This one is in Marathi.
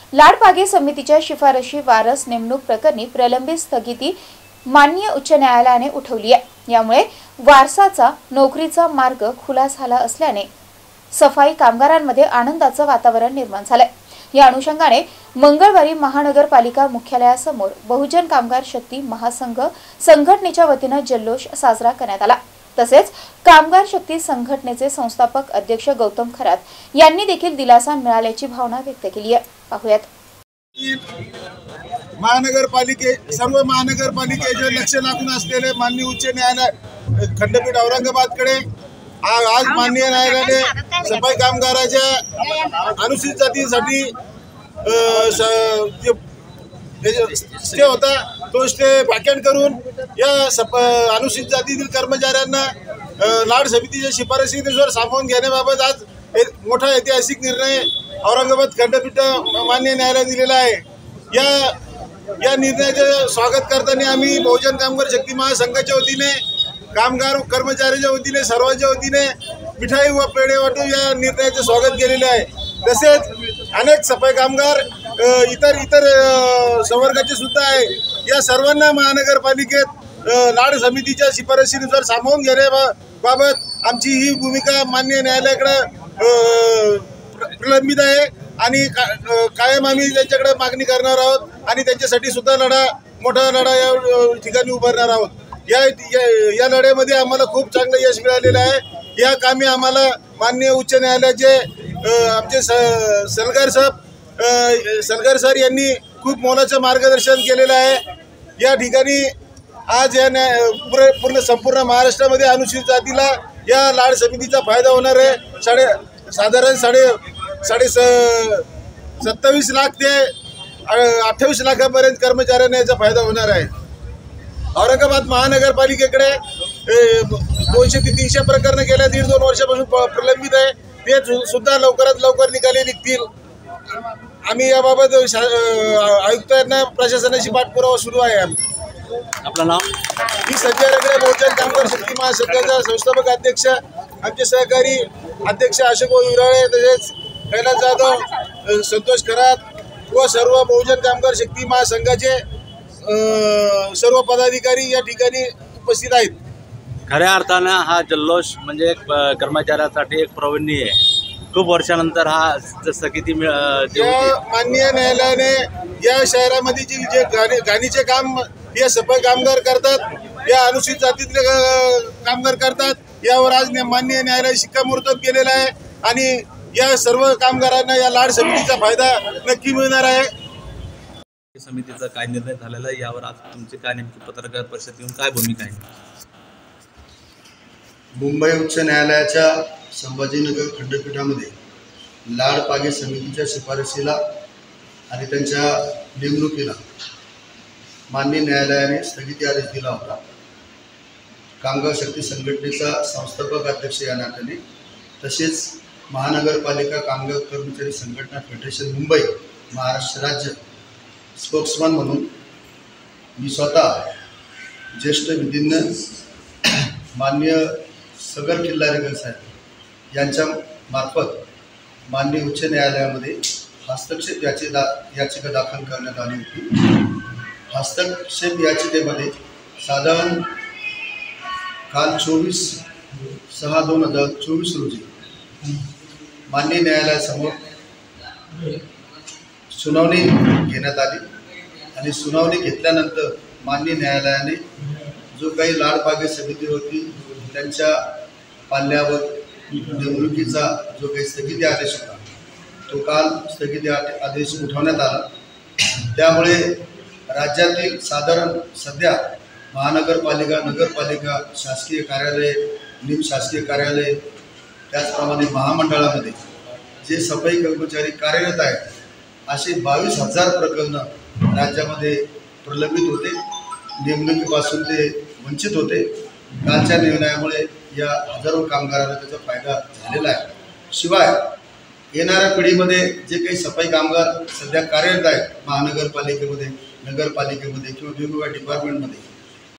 लाडपागे समितीच्या शिफारशी वारस नेमणूक प्रकरणी प्रलंबित स्थगिती माननीय उच्च न्यायालयाने उठवली आहे। यामुळे वारसाचा नोकरीचा मार्ग खुला झाला असल्याने सफाई कामगारांमध्ये आनंदाचं वातावरण निर्माण झालंय। या अनुषंगाने मंगळवारी महानगरपालिका मुख्यालयासमोर बहुजन कामगार शक्ती महासंघ संघटनेच्या वतीने जल्लोष साजरा करण्यात आला। तसेच कामगार शक्ती संघटनेचे संस्थापक अध्यक्ष गौतम खरात यांनी देखील दिलासा मिळाल्याची भावना व्यक्त केली आहे। पाहूयात। सर्व महानगरपालिकेचे लक्ष लागून असलेले माननीय उच्च न्यायालय खंडपीठ औरंगाबादकडे आज माननीय न्यायालयाने सफाई कामगाराच्या अनुसूचित जातीसाठी स्टे होता तो स्टे व्हॅकंट करून या अनुसूचित जातीतील कर्मचाऱ्यांना लाड समितीच्या शिफारशीनुसार सामावून घेण्याबाबत आज एक मोठा ऐतिहासिक निर्णय औरंगाबाद खंडपीठ मान्य न्यायालयाने दिलेला आहे। या निर्णयाचे स्वागत करताना आम्ही बहुजन कामगार शक्ती महासंघाच्या वतीने कामगार कर्मचाऱ्यांच्या वतीने सर्वांच्या वतीने मिठाई व पेढे वाटून या निर्णयाचे स्वागत केलेले आहे। तसेच अनेक सफाई कामगार इतर संवर्गाचे सुद्धा आहे। या सर्वांना महानगरपालिकेत लाड समितीच्या शिफारशीनुसार सामावून घेण्याबाबत आमची ही भूमिका मान्य न्यायालयाकडे प्रलंबित आहे आणि कायम आम्ही त्यांच्याकडे मागणी करणार आहोत आणि त्यांच्यासाठी सुद्धा मोठा लढा या ठिकाणी उभारणार आहोत। या लढ्यामध्ये आम्हाला खूप चांगलं यश मिळालेलं आहे। या कामी आम्हाला माननीय उच्च न्यायालयाचे आमचे सलगर सर यांनी खूप मोलाचं मार्गदर्शन केलेलं आहे। या ठिकाणी आज या संपूर्ण महाराष्ट्रामध्ये अनुसूचित जातीला या लाड समितीचा फायदा होणार आहे। साधारण 27 लाख ते 28 लाखापर्यंत कर्मचाऱ्यांना याचा फायदा होणार आहे। औरंगाबाद महानगरपालिकेकडे 200 ते 300 प्रकरणं गेल्या 1.5-2 वर्षापासून प्रलंबित आहे। ते सुद्धा लवकरात लवकर निकाली निघतील। आम्ही याबाबत आयुक्तांना प्रशासनाची पाठपुरावा सुरू आहे। आपलं नाव? मी संजय रगडे, बहुजन कामगार शक्ती महासंघाचा संस्थापक अध्यक्ष। आमचे सहकारी अध्यक्ष अशोक विराळे, तसेच कैलास जाधव, संतोष खरात व सर्व बहुजन कामगार शक्ती महासंघाचे सर्व पदाधिकारी या ठिकाणी उपस्थित आहेत। खऱ्या अर्थानं हा जल्लोष म्हणजे कर्मचाऱ्यांसाठी एक प्रवणी आहे। खूप वर्षानंतर हा स्थगिती माननीय न्यायालयाने या शहरामध्ये जे घाणीचे काम हे सफाई कामगार करतात, या अनुसूचित जातीतले कामगार करतात, यावर आज माननीय न्यायालयाने शिक्कामोर्तब केलेला आहे आणि या सर्व कामगारांना या लाड समितीचा फायदा नक्की मिळणार आहे। समितीचा काय निर्णय झालेला आहे यावर आज तुमची काय नेमकी पत्रकार परिषद घेऊन काय भूमिका आहे? मुंबई उच्च न्यायालयाच्या संभाजीनगर खंडपीठामध्ये लाडपागे समितीच्या शिफारशीला आणि त्यांच्या नेमणुकीला माननीय न्यायालयाने स्थगिती आदेश दिला होता। कामगार शक्ती संघटनेचा संस्थापक अध्यक्ष या नात्याने, तसेच महानगरपालिका कामगार कर्मचारी संघटना फेडरेशन मुंबई महाराष्ट्र राज्य स्पोक्समन म्हणून मी स्वतः ज्येष्ठ विधिज्ञ माननीय सगर किल्लारेकर साहेब यांच्या मार्फत माननीय उच्च न्यायालयामध्ये हस्तक्षेप याचिका दाखल करण्यात आली होती। हस्तक्षेप याचिकेमध्ये साधारण काल 24/6/2024 रोजी माननीय न्यायालयासमोर सुनावणी घेण्यात आली आणि सुनावणी घेतल्यानंतर माननीय न्यायालयाने जो काही लाडपागे समिती होती त्यांच्या पाल्यावर नेमणुकीचा जो काही स्थगिती आदेश होता तो काल स्थगिती आदेश उठवण्यात आला। त्यामुळे राज्यातील साधारण सध्या महानगरपालिका, नगरपालिका, शासकीय कार्यालय, निमशासकीय कार्यालय, त्याचप्रमाणे महामंडळामध्ये जे सफाई कर्मचारी कार्यरत आहेत असे 22,000 प्रकरणं राज्यामध्ये प्रलंबित होते। नेमणुकीपासून ते वंचित होते। कालच्या निर्णयामुळे या हजारो कामगारांना त्याचा फायदा झालेला आहे। शिवाय येणाऱ्या पिढीमध्ये जे काही सफाई कामगार सध्या कार्यरत आहेत महानगरपालिकेमध्ये, नगरपालिकेमध्ये किंवा वेगवेगळ्या डिपार्टमेंटमध्ये